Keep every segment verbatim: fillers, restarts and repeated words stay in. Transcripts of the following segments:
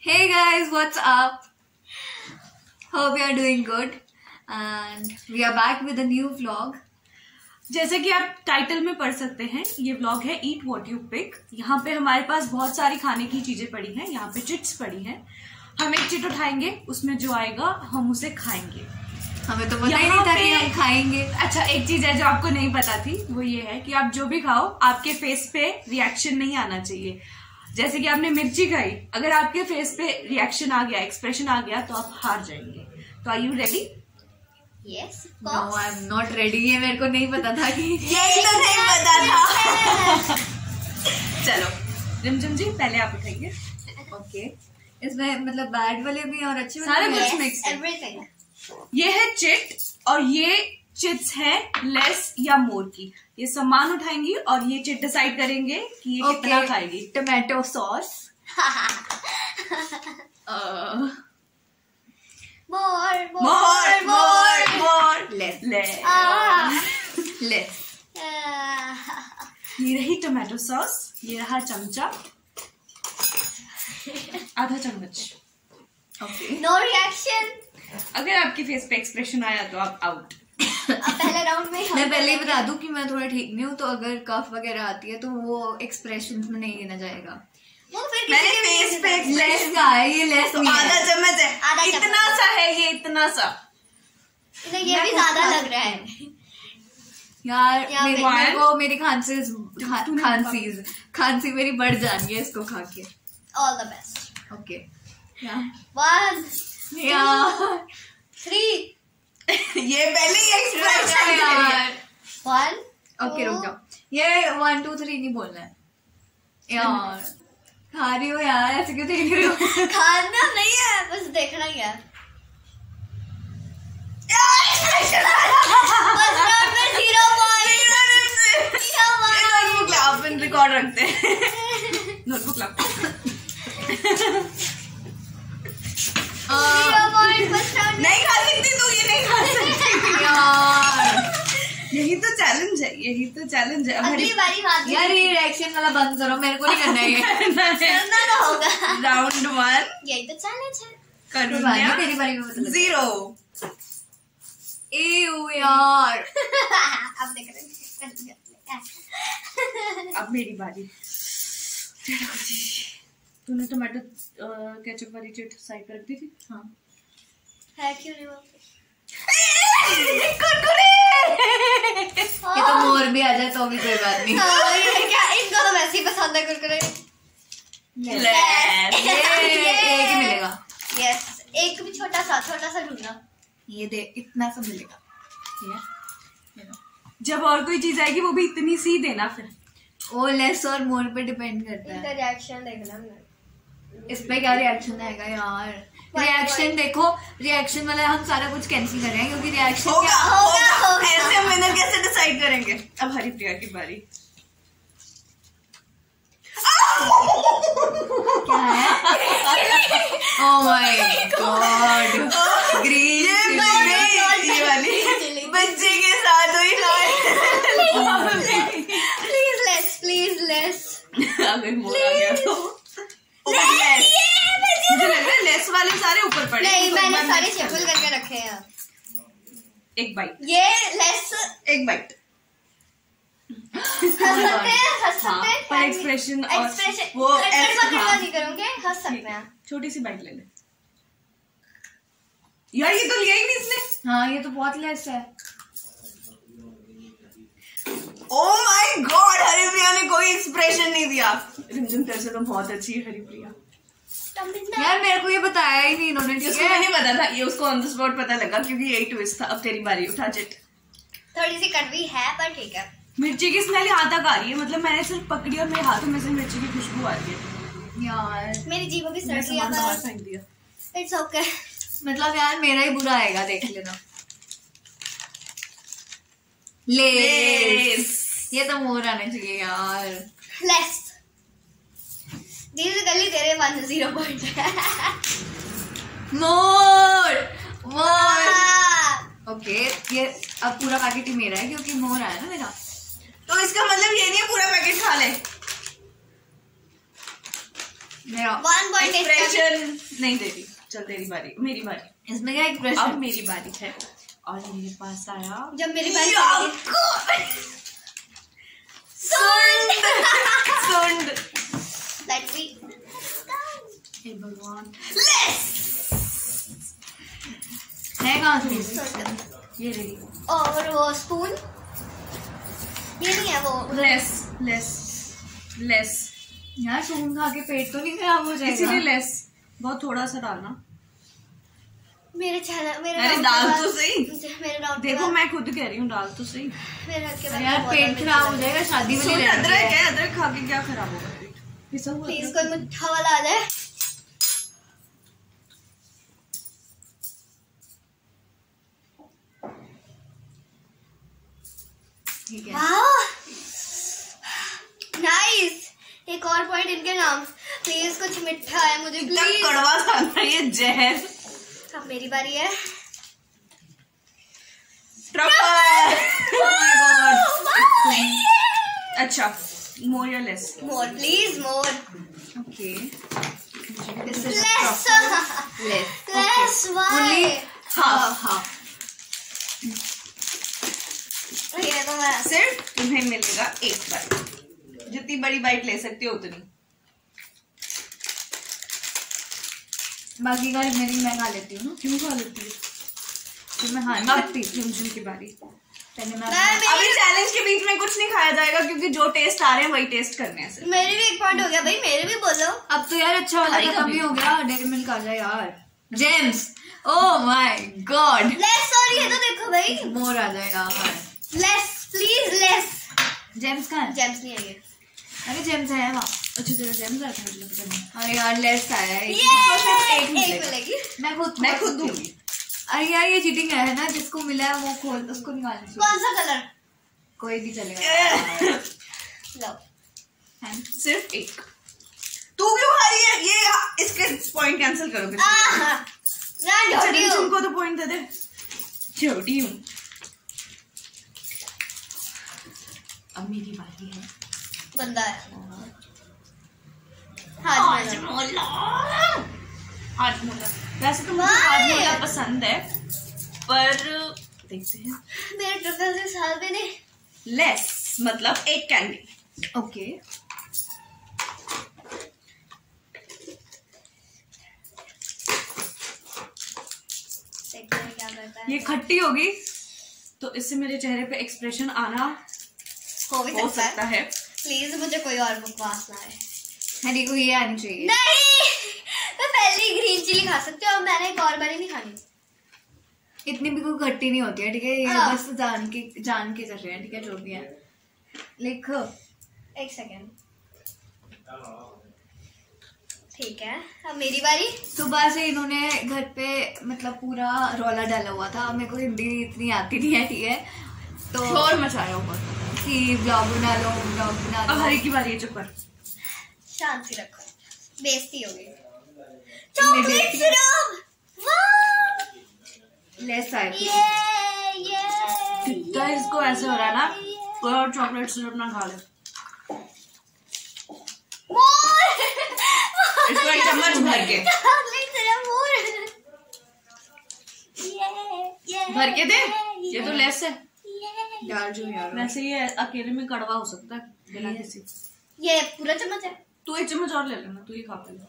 Hey guys, what's up? Hope you are doing good and we are back with a new vlog. जैसे कि आप title में पढ़ सकते हैं, ये व्लॉग है ईट व्हाट यू पिक। यहाँ पे हमारे पास बहुत सारी खाने की चीजें पड़ी हैं। यहाँ पे चिट्स पड़ी हैं। हम एक चिट उठाएंगे, उसमें जो आएगा हम उसे खाएंगे। हमें तो पता ही नहीं था कि हम खाएंगे। अच्छा, एक चीज है जो आपको नहीं पता थी, वो ये है कि आप जो भी खाओ आपके फेस पे रिएक्शन नहीं आना चाहिए। जैसे कि आपने मिर्ची खाई, अगर आपके फेस पे रिएक्शन आ गया, एक्सप्रेशन आ गया, तो आप हार जाएंगे। तो are you ready? Yes, no, I'm not ready. ये मेरे को नहीं पता था कि यही तो नहीं पता था। चलो रिमझिम जी, पहले आप उठाइए। ओके, इसमें मतलब बैड वाले भी और अच्छे सारे वाले कुछ मिक्स, एवरीथिंग। ये है चिट और ये चिट्स है लेस या मोर की। ये सामान उठाएंगी और ये चिट डिसाइड करेंगे कि ये okay. कितना खाएगी। Tomato sauce, more more more more less less less. ये रही टोमेटो सॉस, ये रहा चमचा, आधा चम्मच। Okay, no reaction. अगर आपके फेस पे एक्सप्रेशन आया तो आप आउट। अब पहले राउंड में मैं पहले ही बता दूं कि मैं थोड़ा ठीक नहीं हूँ, तो अगर कफ वगैरह आती है तो वो एक्सप्रेशन में नहीं गिना जाएगा। वो फिर मैंने फेस पे लेस का है, ये लेस तो नहीं आधा है। चम्मच है, आधा इतना सा है, ये इतना सा। नहीं, ये भी ज्यादा लग रहा है यार यहाँ मेरी, पे मेरे को मेरी खांसी खा, खांसी खांसी मेरी बढ़ जानी है इसको खा के। All the best. Okay, one यार थ्री। ये पहले ही एक्सप्रेशन यार। वन ओके रुक जाओ, ये वन टू थ्री नहीं बोलना है यार। खा रही हो यार, ऐसे क्यों देख रही हो? खाना नहीं है, बस देखना ही है। बस राउंड में zero point. Zero point. Notebook ला, अपन रिकॉर्ड रखते हैं। नोटबुक ला। जीरो पॉइंट बस राउंड में। नहीं खा सकती तू, ये नहीं खा सकती यार यही तो चैलेंज है, यही तो चैलेंज है। अगली बारी बात यार ये रिएक्शन वाला बंद करो, मेरे को नहीं करना है ये। करना तो होगा। राउंड वन, यही तो चैलेंज है। करूँगा तेरी बारी में बता। जीरो। एयू यार, अब देख रहे हैं। अब मेरी बारी। तूने टोमेटो केचप वाली चिट साइड कर दी थी? हाँ है क्यों नहीं वो? ये तो मोर भी आ जाए तो भी कोई बात नहीं। हाँ, ये क्या इनको तो वैसे ही पसंद है कुरकुरे। Yes. ये एक ही मिलेगा। यस, एक भी छोटा सा छोटा सा ढूंढना। ये दे, इतना सा मिलेगा। ये जब और कोई चीज आएगी वो भी इतनी सी देना फिर। वो लेस और मोर पे डिपेंड करता इनका है। रिएक्शन देखना है। इस पे क्या रिएक्शन आएगा यार? रिएक्शन देखो, रिएक्शन वाला हम सारा कुछ कैंसिल कर रहे हैं क्योंकि रिएक्शन होगा क्या होगा, होगा। होगा। ऐसे हम विनर कैसे डिसाइड करेंगे? अब हरिप्रिया की बारी। क्या है? ओह माय गॉड, ग्रीन ये वाली बच्चे के साथ हुई प्लीज लेस, प्लीज लेस। अगर मोर आ गया तो लेस। मुझे लग रहा है लेस वाले सारे ऊपर पड़े। नहीं, तो मैंने एक बार सारे mix शफल कर करके रखे हैं। दो। एक बाइट, ये लेस एक बाइट। हंस सकते हैं, हंस सकते हैं। पर एक्सप्रेशन और एक्सप्रेशन वो कट कट हाँ। नहीं करूँगे, हंस सकते हैं। छोटी सी बाइट ले ले यार, ये तो लिया ही नहीं इसने। हाँ ये तो बहुत लेस है। ओह माय गॉड, हरिप्रिया ने कोई एक्सप्रेशन नहीं दिया। रिमझिम तेरे से तो बहुत अच्छी है हरिप्रिया। यार मेरे को ये बताया ही नहीं इन्होंने, ठीक उसको है? नहीं पता था, ये उसको ऑन द स्पॉट पता लगा क्योंकि यही ट्विस्ट था। अब तेरी बारी, उठा चिट। थोड़ी सी कड़वी है पर ठीक है। मिर्ची की स्मेल यहाँ तक आ रही है, मतलब मैंने सिर्फ पकड़ी और मेरे हाथों में से मिर्ची की खुशबू आ रही है यार मेरी जीभ भी मैं सड़ गया सामान बाहर पर फेंक दिया। It's okay. मतलब यार मेरा ही बुरा आएगा, देख लेना। लेस, ये तो मोर आने चाहिए यार। लेस दीदी गली तेरे वन जीरो पॉइंट है। मोर मोर ओके, ये अब पूरा पैकेट ही मेरा है क्योंकि मोर आया ना मेरा। तो इसका मतलब ये नहीं है पूरा पैकेट खा ले। मेरा वन पॉइंट एक्सप्रेशन नहीं दे रही। चल तेरी बारी, मेरी बारी। इसमें क्या एक्सप्रेशन? अब मेरी बारी है और मेरे पास आया जब मेरी बारी सुंड। सुंड। लेट मी हे भगवान। है कहाँ से? ये रही। और वो स्पून ये नहीं है वो। लेस लेस लेस यार सून खा के पेट तो नहीं खराब हो जाएगा? इसीलिए लेस, बहुत थोड़ा सा डालना। मेरे चैनल मेरे अरे round डाल के तो बाद- सही। मेरे राउंड देखो मैं खुद कह रही हूँ, डाल तो सही। मेरे हक के बाद यार पेट खराब हो जाएगा, शादी वाली सुन, लड़की अदरक है। है, अदरक खा के क्या खराब होगा पेट? पिसा हुआ प्लीज अदरक। कोई मीठा वाला आ जाए। ठीक है। नाइस। एक और पॉइंट इनके नाम। प्लीज कुछ मीठा है मुझे इतना प्लीज। कड़वा था ना ये जहर। अब मेरी बारी है। ट्रफल। अच्छा, मोर या less? More please more. Okay. Less less less why. हाँ हाँ। ये तो मैं सिर्फ तुम्हें मिलेगा एक बाइट, जितनी बड़ी बाइट ले सकती हो उतनी। बाकी का मेरी मैं खा लेती हूँ। क्यों खा लेती है? फिर मैं खा नहीं अब सकती। झुमझुम की बारी। पहले मैं मैं अपना- अभी चैलेंज के बीच में कुछ नहीं खाया जाएगा, क्योंकि जो टेस्ट आ रहे हैं वही टेस्ट करने हैं सिर्फ। मेरे भी एक पॉइंट हो गया भाई, मेरे भी बोलो। अब तो यार अच्छा वाला खाई खत्म कभी? ही हो गया। डेयरी मिल्क आ जाए यार। James, oh my god, less और ये तो देखो भाई। मोर आ जाए यार। Less please less. जेम्स कहाँ है? जेम्स नहीं है ये। अरे जेम्स है वहाँ। अच्छा तेरा जेम्स आता है मुझे पता नहीं। अरे यार लेस आया है। ये एक एक मिलेगा। मिलेगी। मैं खुद मैं खुद दूंगी। अरे यार ये चीटिंग है ना, जिसको मिला है वो खोल उसको निकालना चाहिए। कौन सा कलर? कोई भी चलेगा। लो सिर्फ एक। तू क्यों हारी है? ये इसके पॉइंट कैंसिल करोगे? आहा, मैं ढोटी हूँ। तुमको तो पॉइंट दे दे। छोटी हूँ। अब मेरी बारी है। बंदा है। हाँ हाजमोला। हाजमोला। वैसे तो मुझे Why? हाजमोला पसंद है, पर देखते हैं। मेरे ट्रफल से साल भी नहीं। लेस मतलब एक कैंडी। ओके देखते हैं क्या करता है। ये खट्टी होगी तो इससे मेरे चेहरे पे एक्सप्रेशन आना हो भी हो सकता सकता है। है। प्लीज मुझे कोई और बकवास ना आए। हरी को ये आनी चाहिए। नहीं, मैं पहले ही ग्रीन चिली खा सकती हूँ और मैंने एक और बारी नहीं खानी। इतनी भी कोई खट्टी नहीं होती है, ठीक है? ये हाँ। बस जान के जान के कर रहे हैं, ठीक है? जो भी है लिखो। एक सेकेंड। ठीक है, अब मेरी बारी। सुबह से इन्होंने घर पे मतलब पूरा रौला डाला हुआ था। मेरे को हिंदी इतनी आती नहीं है, ठीक है? तो शोर मचाया ऊपर। कि ब्लॉग बना लो ब्लॉग बना अब लो। हरी की बारी है, चुप कर। शांति रखो, बेइज्जती हो गई। मेरी चॉकलेट बेइज्जती- सिरप। वाह! लेस आए थे। ये ये कितना इसको ऐसे हो रहा है ना, कोई और चॉकलेट सिरप ना खा ले। मोर। इसको एक चम्मच भर के चॉकलेट सिरप मोर। ये ये भर के दे। ये तो लेस है। ये डाल जो यार। वैसे ये अकेले में कड़वा हो सकता है बिना किसी। ये पूरा चम्मच है। तू एक चम्मच और ले लेना, तू ही खा पहले।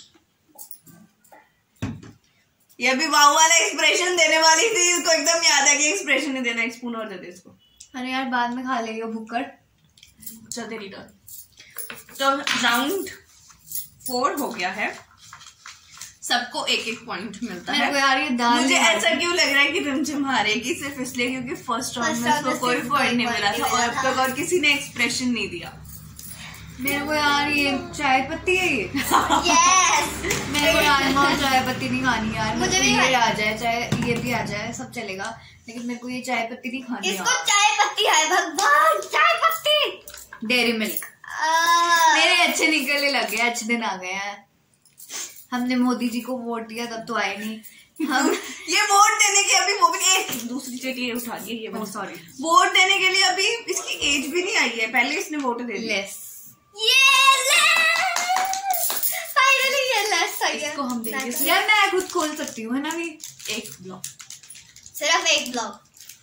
ये भी वाव वाला एक्सप्रेशन देने वाली थी, इसको एकदम याद है कि एक्सप्रेशन नहीं देना। एक स्पून और दे दे इसको। अरे यार बाद में खा लेगी वो भुक्कड़। चल तेरी टर्न। तो राउंड फोर हो गया है, सबको एक एक पॉइंट मिलता मेरे है। को यार ये दाल मुझे नहीं ऐसा खाती। क्यों लग रहा है कि रिमझिम हारेगी सिर्फ इसलिए क्योंकि फर्स्ट राउंड First में round इसको में कोई सिर्फ पॉइंट कोई नहीं point मिला नहीं था और मिला अब तक था। और किसी ने एक्सप्रेशन नहीं दिया। मेरे को यार ये चाय पत्ती है ये। यस। मेरे को राजमा और चाय पत्ती नहीं खानी यार। मुझे मुझे भी ये खानी। आ जाए चाहे ये भी आ जाए सब चलेगा, लेकिन मेरे को ये चाय पत्ती नहीं खानी इसको यार। चाय पत्ती है भगवान, चाय पत्ती। डेयरी मिल्क आ, मेरे अच्छे निकलने लग गए, अच्छे दिन आ गए हैं। हमने मोदी जी को वोट दिया तब तो आए नहीं हम। ये वोट देने के अभी वो भी एक दूसरी चीज ये उठा दी है। ये सॉरी वोट देने के लिए अभी इसकी एज भी नहीं आई है, पहले इसने वोट दे दिया। लेस। ये इसको हम देंगे सिर्फ यार मैं खुद खोल सकती हूँ है ना भी एक ब्लॉक। सिर्फ एक ब्लॉक।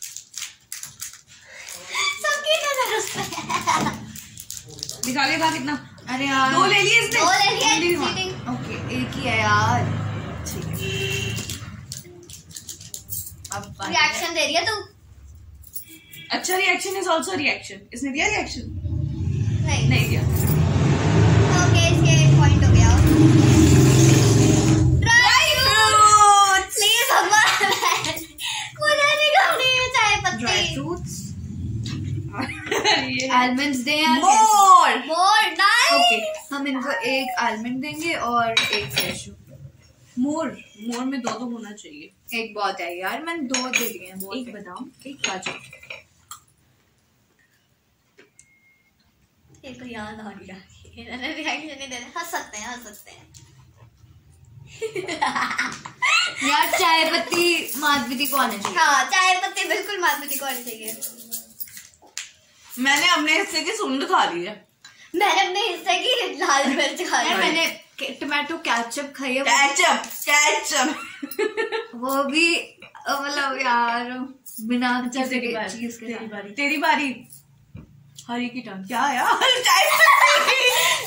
सबकी नजर उस पे। दिखा लेगा कितना? अरे यार दो ले लिए इसने। दो ले लिए, Only one. cheating। ओके एक ही है यार। ठीक है अब बारी है। रिएक्शन दे रही है तू? अच्छा रिएक्शन इज ऑल्सो रिएक्शन। इसने दिया रिएक्शन? नहीं नहीं दिया। ओके इसके एक पॉइंट हो गया। ड्राई फ्रूट प्लीज भगवान मुझे नहीं खानी है चाय ड्राई पत्ती। फ्रूट्स ये आलमंड्स दें यार। मोर। मोर नाइस। ओके हम इनको एक आलमंड देंगे और एक कैशू। मोर मोर में दो दो होना चाहिए। एक बहुत है यार, मैंने दो दे दिए हैं। बहुत एक है। बादाम एक काजू। एक को याद आ गया। इन्होंने रिएक्शन नहीं दे रहे। हंस सकते हैं हंस सकते हैं। यार चाय पत्ती माधवी को आना चाहिए। हाँ चाय पत्ती बिल्कुल माधुरी को आनी चाहिए। मैंने अपने हिस्से की सुंड खा ली है। मैंने अपने हिस्से की लाल मिर्च खाई। यार मैंने टमाटो केचप खाई है। Ketchup ketchup. वो भी अ, मतलब यार बिना अच्छा तेरी बारी चीज के तेरी साथ। बारी तेरी बारी। हरी की टर्न। क्या यार चाय पत्ती।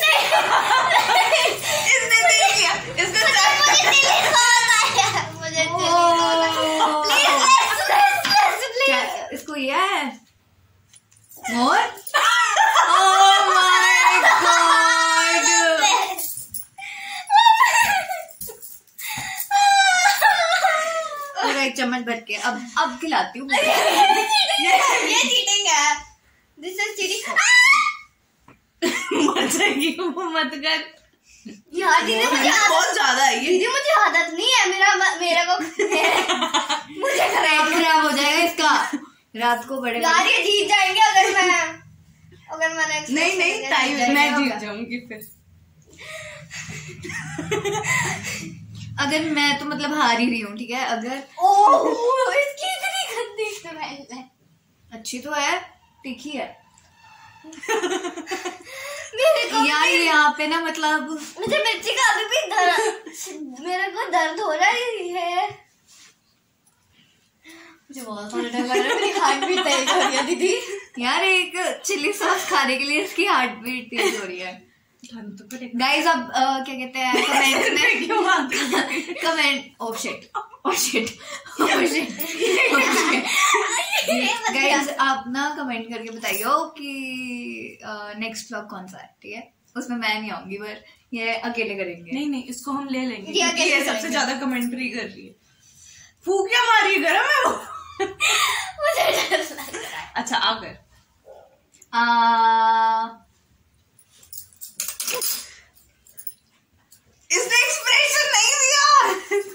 इसने दे दिया इसको चाय मुझे दिल्ली स्वाद आया। मुझे दिल्ली स्वाद आया। Please, let's, let's, let's, please. क्या इसको ये है मोर? ओह माय गॉड। पूरा एक चम्मच भर के अब अब खिलाती हूँ। ये चीटिंग है। This is cheating. मर जाएगी वो मत कर। यार दीदी मुझे आदत बहुत ज्यादा है ये। दीदी मुझे आदत नहीं है। मेरा मेरे को मुझे पेट खराब हो जाएगा इसका। रात को बड़े यार ये जीत जाएंगे अगर मैं अगर मैंने नहीं नहीं टाइम मैं जीत जाऊंगी फिर। अगर मैं तो मतलब हार ही रही हूँ ठीक है। अगर ओह इसकी इतनी गंदी स्मेल है। अच्छी तो है, तीखी है मेरे को यार। ये यहाँ पे ना मतलब मुझे मिर्ची का अभी भी दर्द मेरे को दर्द हो रहा है। मुझे बहुत थोड़ा डर लग रहा है। मेरी हार्ट बीट तेज हो रही है दीदी। यार एक चिली सॉस खाने के लिए इसकी हार्ट बीट तेज हो रही है। गाइस अब अ, क्या कहते हैं कमेंट में comment oh shit oh shit oh shit guys आप ना कमेंट करके बताइए कि नेक्स्ट व्लॉग कौन सा है ठीक है। उसमें मैं नहीं आऊंगी पर ये अकेले करेंगे। नहीं नहीं इसको हम ले लेंगे ये क्योंकि ये अकेले सबसे करेंगे। ज्यादा कमेंट्री कर रही है। फूक क्या मारी है गरम है वो। मुझे डर लग रहा है। अच्छा आकर आ, इसने एक्सप्रेशन नहीं दिया।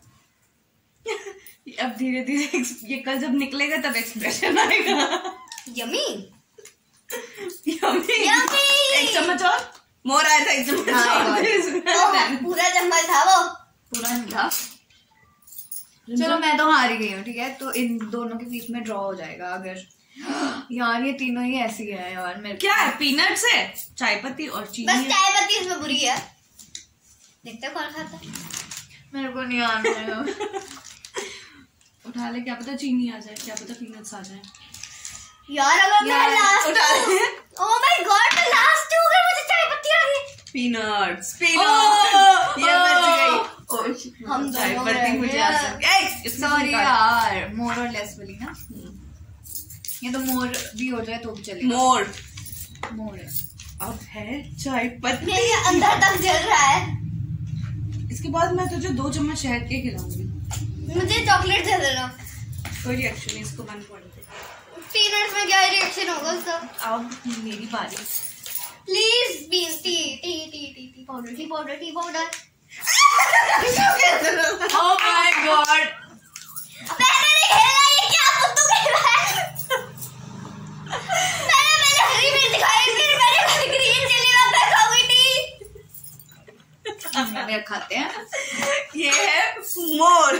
अब धीरे धीरे ये कल जब निकलेगा तब एक्सप्रेशन आएगा। Yummy yummy. यम्मी। एक चम्मच और मोर आया था एक चम्मच हाँ, और। ओह, पूरा चम्मच था वो। पूरा नहीं था। चलो मैं तो हार ही गई हूँ ठीक है। तो इन दोनों के बीच में ड्रॉ हो जाएगा अगर यार ये तीनों ही ऐसी है यार। मेरे क्या है पीनट्स है चाय पत्ती और चीनी बस है। चाय पत्ती इसमें बुरी है। देखते हैं कौन खाता है। मेरे को नहीं आ रहा है। उठा ले क्या पता चीनी आ जाए क्या पता पीनट्स आ जाए। यार अगर मैं यार, लास्ट उठा ले। ओह माय गॉड मैं लास्ट हूँ अगर मुझे चाय पत्ती आ गई। पीनट्स ओह, पीनट्स ये बच ओह। गई। ओह, shit, हम चाय दोनों पत्ती रह मुझे गए। आ सकती है। सॉरी यार मोर और लेस वाली ना। ये तो मोर भी हो जाए तो भी चलेगा। मोर मोर है। अब है चाय पत्ती। मेरे अंदर तक जल रहा है। इसके बाद मैं तुझे दो चम्मच शहद के खिलाऊंगी। मुझे चॉकलेट दे देना। कोई रिएक्शन नहीं इसको मन पड़ दे। पीनट्स में क्या रिएक्शन होगा उसका। अब मेरी बारी। Please bean tea tea tea tea tea powder tea powder tea powder. Oh my god. मैंने नहीं खेला ये क्या बुद्धू खेल रहा है। मैंने मैंने हरी मिर्च खाई फिर मैंने ग्रीन चिली वापस खाऊंगी टी। हम खाते हैं। ये है मोर।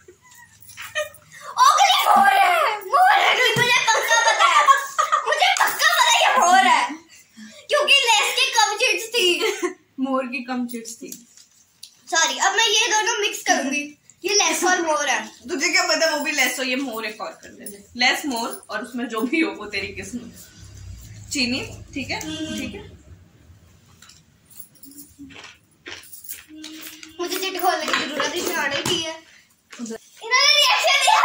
ओगली मोर है। मोर है मुझे पक्का पता है। मुझे पक्का पता है ये मोर है क्योंकि लेस की कम चिट्स थी। मोर की कम चिट्स थी। सॉरी, अब मैं ये दोनों मिक्स करूंगी। ये लेस और मोर है। तुझे क्या पता वो भी लेस हो, ये मोर एक और कर लेने। लेस मोर और उसमें जो भी हो वो तेरी किस्मत। चीनी ठीक है, ठीक है। मुझे चिट खोलने की जरूरत है, ऑर्डर की है। इन्होंने रिएक्शन दिया।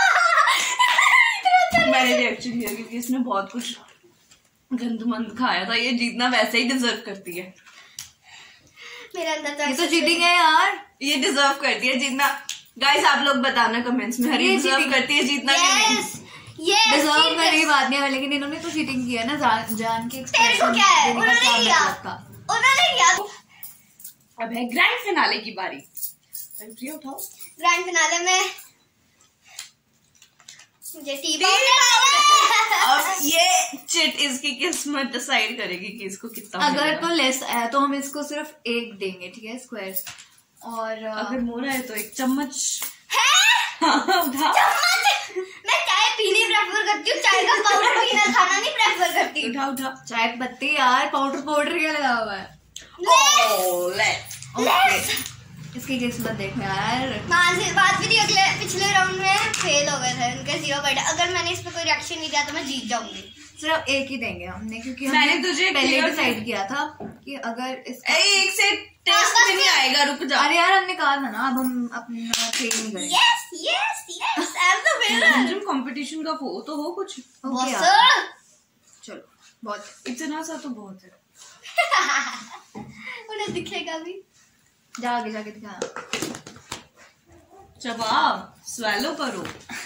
मैंने रिएक्शन दिया क्योंकि इसने बहुत कुछ गंदमंद खाया था। ये जीतना वैसे ही डिजर्व करती है। मेरे अंदर तो ये तो चीटिंग है यार। ये डिजर्व करती है जीतना। गाइस आप लोग बताना कमेंट्स में, हरी डिजर्व करती है जीतना कि नहीं? यस यस, डिजर्व करने की बात नहीं है, लेकिन इन्होंने तो चीटिंग की है ना, जान, जान के तेरे को क्या है? देने का उन्होंने क्या किया, मतलब था? उन्होंने किया। अब है ग्रैंड फिनाले की बारी। उठाओ। ग्रैंड फिनाले में मुझे टी अब ये चिट इसकी किस्मत डिसाइड करेगी कि इसको कितना अगर मिलेगा। तो लेस आया तो हम इसको सिर्फ एक देंगे, ठीक है, स्क्वायर। और अगर मोर है तो एक चम्मच। है उठा चम्मच। मैं चाय पीनी प्रेफर करती हूँ, चाय का पाउडर पीना खाना नहीं प्रेफर करती। उठा उठा। चाय पत्ती यार, पाउडर पाउडर क्या लगा हुआ है? ओह, ले। ओके, इसकी किस्मत देखो यार। हाँ से बात भी थी, अगले पिछले राउंड में फेल हो गए थे उनके जीरो बट अगर मैंने इस पे कोई रिएक्शन नहीं दिया तो मैं जीत जाऊंगी। सिर्फ एक ही देंगे हमने, क्योंकि मैंने हमने तुझे पहले clear डिसाइड किया था कि अगर इस ए, एक से टेस्ट में नहीं आएगा, रुक जा। अरे यार हमने कहा था ना, अब हम अपना चेंज नहीं करेंगे। Yes yes yes, I am the winner. Ranjan competition का हो तो हो कुछ। ओके यार, बॉस चलो बहुत इतना सा तो बहुत है। उन्हें दिखेगा भी। जा आगे जाके दिखा। जवाब स्वेलो करो।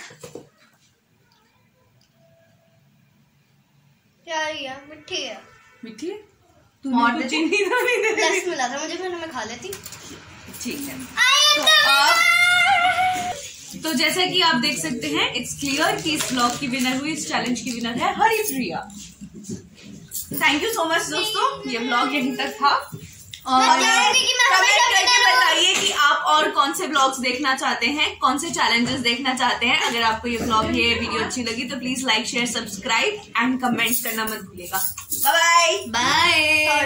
क्या है? मिठी है। मिठी है? और तूने दे कुछ चीनी तो नहीं दे प्लस दी? मिला था मुझे, फिर मैं खा लेती। ठीक है। आई एम द अब तो जैसा कि आप देख सकते हैं, इट्स क्लियर कि इस ब्लॉग की विनर हुई, इस चैलेंज की विनर है Haripriya. Thank you so much दोस्तों, ये ब्लॉग यहीं तक था। और जानूंगी कि मैं कमेंट हमेशा करके winner हूँ। बताइए कि आप और कौन से ब्लॉग्स देखना चाहते हैं, कौन से चैलेंजेस देखना चाहते हैं। अगर आपको ये ब्लॉग, ये वीडियो अच्छी लगी तो please like share subscribe and comment करना मत भूलिएगा। Bye bye. बाय।